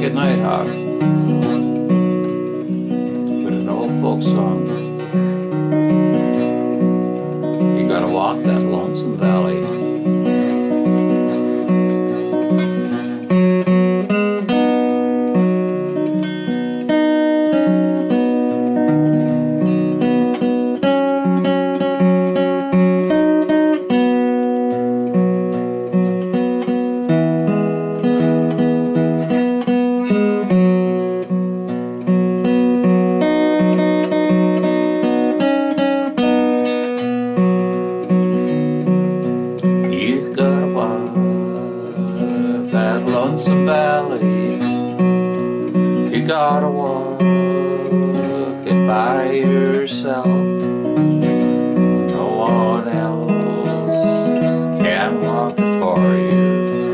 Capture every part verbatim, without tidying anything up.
Wicked Nighthawk with an old folk song. You gotta walk that lonesome valley. That lonesome valley, you gotta walk it by yourself. No one else can walk it for you.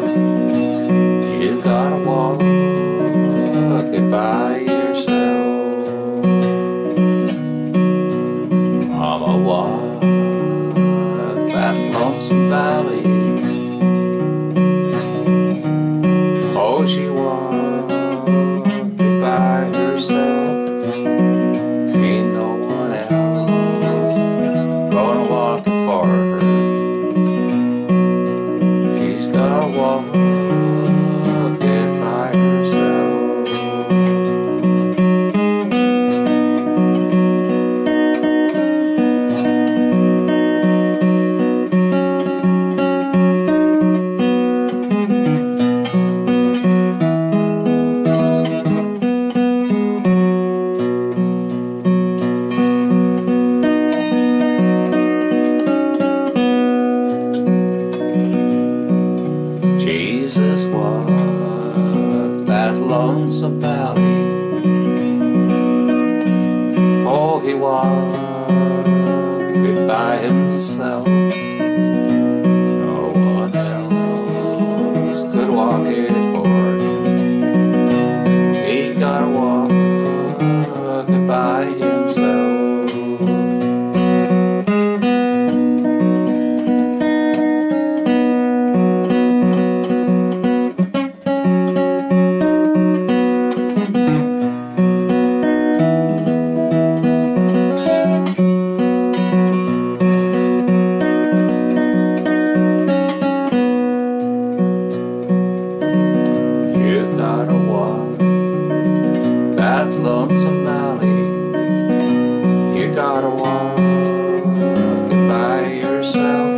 You gotta walk it by yourself. Mama, walk that lonesome valley. Oh, she walked it by herself. Ain't no one else gonna walk it for her. She's gotta walk it by herself. Jesus walked that lonesome valley. Oh, he walked it by himself. No one else could walk it for him. He gotta walk it by himself. That lonesome valley, you gotta walk it by yourself.